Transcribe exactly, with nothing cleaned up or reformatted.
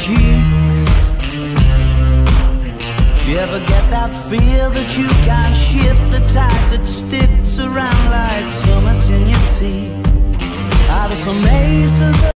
cheeks. Do you ever get that feel that you can't shift, the type that sticks around like summits in your teeth? Are there some aces